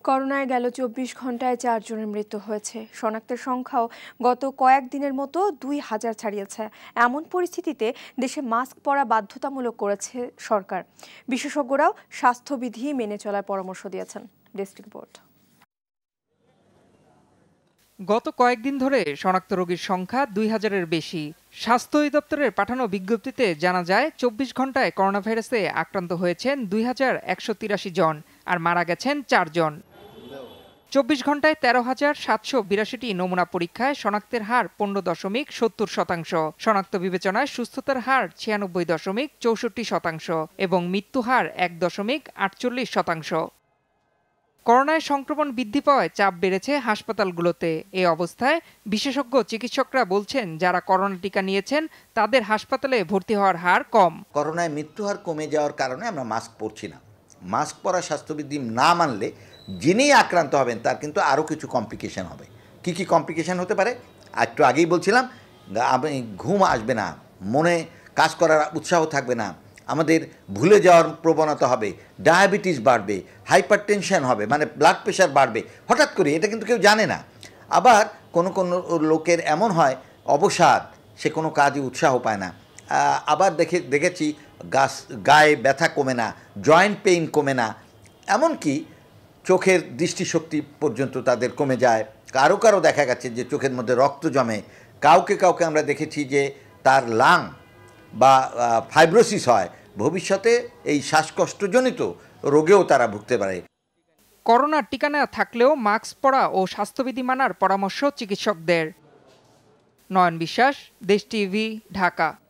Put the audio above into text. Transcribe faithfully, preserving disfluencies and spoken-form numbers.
করোনায় গেল চব্বিশ ঘন্টায় চারজনের মৃত্যু হয়েছে। শনাক্তের সংখ্যাও গত কয়েকদিনের মতো দুই হাজার ছাড়িয়েছে। এমন পরিস্থিতিতে দেশে মাস্ক পরা বাধ্যতামূলক করেছে সরকার। বিশেষজ্ঞরাও স্বাস্থ্যবিধি মেনে চলার পরামর্শ দিয়েছেন। Desk report. গত কয়েকদিন ধরে শনাক্ত রোগীর সংখ্যা দুই হাজারের বেশি। স্বাস্থ্য অধিদপ্তরের পাঠানো বিজ্ঞপ্তিতে জানা যায়, চব্বিশ ঘন্টায় করোনা ভাইরাসে আক্রান্ত হয়েছেন দুই হাজার একশো তিরাশি জন আর মারা গেছেন চারজন। চব্বিশ ঘন্টায় তেরো হাজার সাতশো বিরাশিটি নমুনা পরীক্ষায় শনাক্তের হার পনেরো দশমিক সত্তর শতাংশ, শনাক্ত বিবেচনায় সুস্থতার হার ছিয়ানব্বই দশমিক চৌষট্টি শতাংশ এবং মৃত্যু হার এক দশমিক আটচল্লিশ শতাংশ। করোনায় সংক্রমণ বৃদ্ধি পাওয়ায় চাপ বেড়েছে হাসপাতালগুলোতে। এই অবস্থায় বিশেষজ্ঞ চিকিৎসকরা বলছেন, যারা করোনা টিকা নিয়েছেন তাদের হাসপাতালে ভর্তি হওয়ার হার কম। করোনায় মৃত্যু হার কমে যাওয়ার কারণে আমরা মাস্ক পরছি না। মাস্ক পরা স্বাস্থ্যবিধি না মানলে যিনি আক্রান্ত হবেন তার কিন্তু আরও কিছু কমপ্লিকেশন হবে। কি কি কমপ্লিকেশন হতে পারে একটু আগেই বলছিলাম। আমি ঘুম আসবে না, মনে কাজ করার উৎসাহ থাকবে না, আমাদের ভুলে যাওয়ার প্রবণতা হবে, ডায়াবেটিস বাড়বে, হাইপার টেনশন হবে, মানে ব্লাড প্রেশার বাড়বে হঠাৎ করে। এটা কিন্তু কেউ জানে না। আবার কোনো কোনো লোকের এমন হয় অবসাদ, সে কোনো কাজে উৎসাহ পায় না। আবার দেখে দেখেছি গাছ গায়ে ব্যথা কমে না, জয়েন্ট পেইন কমে না, এমনকি চোখের দৃষ্টিশক্তি পর্যন্ত তাদের কমে যায়। কারো কারো দেখা গেছে যে চোখের মধ্যে রক্ত জমে। কাউকে কাউকে আমরা দেখেছি যে তার লাং বা ফাইব্রোসিস হয়। ভবিষ্যতে এই শ্বাসকষ্টজনিত রোগেও তারা ভুগতে পারে। করোনার টিকা না থাকলেও মাস্ক পরা ও স্বাস্থ্যবিধি মানার পরামর্শ চিকিৎসকদের। নয়ন বিশ্বাস, দেশ টিভি, ঢাকা।